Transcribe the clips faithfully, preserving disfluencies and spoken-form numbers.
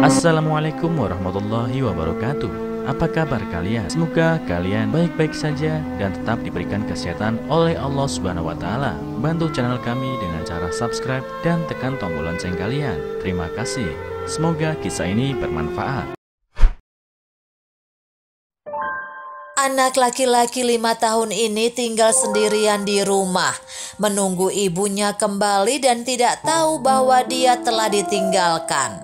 Assalamualaikum warahmatullahi wabarakatuh. Apa kabar kalian? Semoga kalian baik-baik saja dan tetap diberikan kesehatan oleh Allah Subhanahu wa taala. Bantu channel kami dengan cara subscribe dan tekan tombol lonceng kalian. Terima kasih. Semoga kisah ini bermanfaat. Anak laki-laki lima tahun ini tinggal sendirian di rumah, menunggu ibunya kembali dan tidak tahu bahwa dia telah ditinggalkan.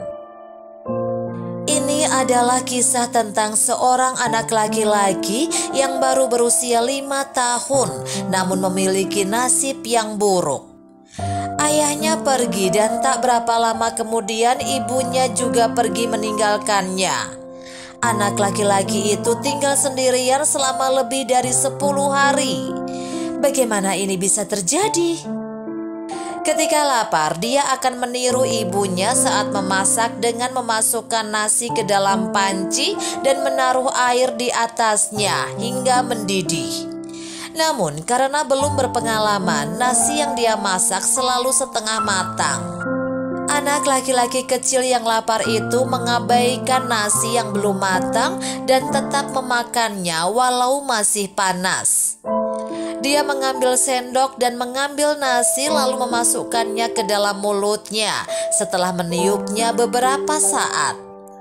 Ini adalah kisah tentang seorang anak laki-laki yang baru berusia lima tahun, namun memiliki nasib yang buruk. Ayahnya pergi dan tak berapa lama kemudian ibunya juga pergi meninggalkannya. Anak laki-laki itu tinggal sendirian selama lebih dari sepuluh hari. Bagaimana ini bisa terjadi? Ketika lapar, dia akan meniru ibunya saat memasak dengan memasukkan nasi ke dalam panci dan menaruh air di atasnya hingga mendidih. Namun, karena belum berpengalaman, nasi yang dia masak selalu setengah matang. Anak laki-laki kecil yang lapar itu mengabaikan nasi yang belum matang dan tetap memakannya walau masih panas. Dia mengambil sendok dan mengambil nasi lalu memasukkannya ke dalam mulutnya setelah meniupnya beberapa saat.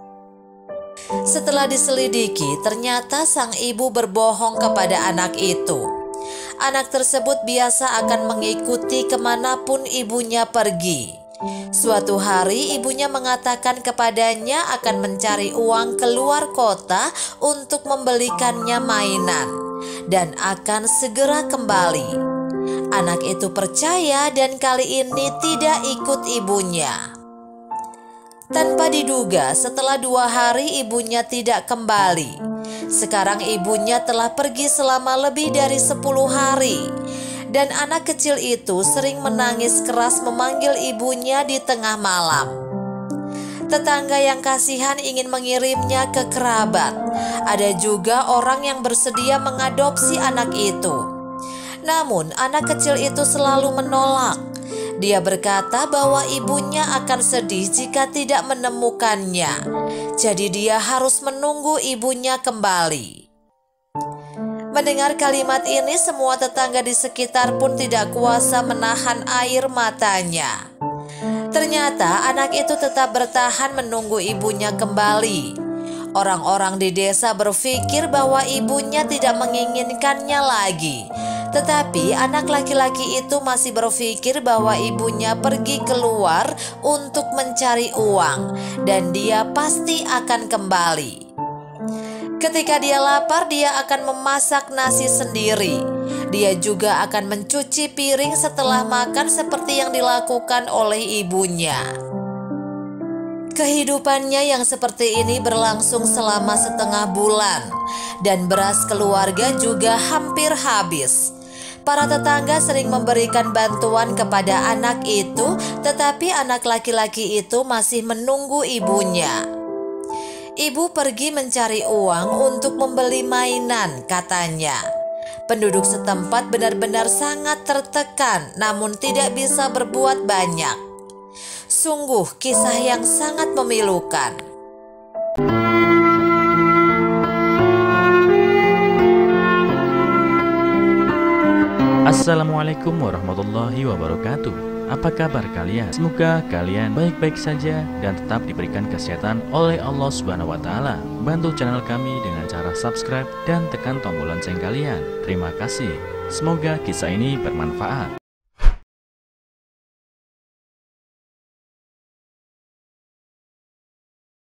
Setelah diselidiki, ternyata sang ibu berbohong kepada anak itu. Anak tersebut biasa akan mengikuti kemanapun ibunya pergi. Suatu hari ibunya mengatakan kepadanya akan mencari uang keluar kota untuk membelikannya mainan dan akan segera kembali. Anak itu percaya dan kali ini tidak ikut ibunya. Tanpa diduga, setelah dua hari ibunya tidak kembali. Sekarang ibunya telah pergi selama lebih dari sepuluh hari. Dan anak kecil itu sering menangis keras memanggil ibunya di tengah malam. Tetangga yang kasihan ingin mengirimnya ke kerabat. Ada juga orang yang bersedia mengadopsi anak itu. Namun anak kecil itu selalu menolak. Dia berkata bahwa ibunya akan sedih jika tidak menemukannya. Jadi dia harus menunggu ibunya kembali. Mendengar kalimat ini, semua tetangga di sekitar pun tidak kuasa menahan air matanya. Ternyata anak itu tetap bertahan menunggu ibunya kembali. Orang-orang di desa berpikir bahwa ibunya tidak menginginkannya lagi. Tetapi anak laki-laki itu masih berpikir bahwa ibunya pergi keluar untuk mencari uang dan dia pasti akan kembali. Ketika dia lapar, dia akan memasak nasi sendiri. Dia juga akan mencuci piring setelah makan seperti yang dilakukan oleh ibunya. Kehidupannya yang seperti ini berlangsung selama setengah bulan, dan beras keluarga juga hampir habis. Para tetangga sering memberikan bantuan kepada anak itu, tetapi anak laki-laki itu masih menunggu ibunya. Ibu pergi mencari uang untuk membeli mainan, katanya. Penduduk setempat benar-benar sangat tertekan, namun tidak bisa berbuat banyak. Sungguh kisah yang sangat memilukan. Assalamualaikum warahmatullahi wabarakatuh. Apa kabar kalian? Semoga kalian baik-baik saja dan tetap diberikan kesehatan oleh Allah Subhanahu wa taala. Bantu channel kami dengan cara subscribe dan tekan tombol lonceng kalian. Terima kasih. Semoga kisah ini bermanfaat.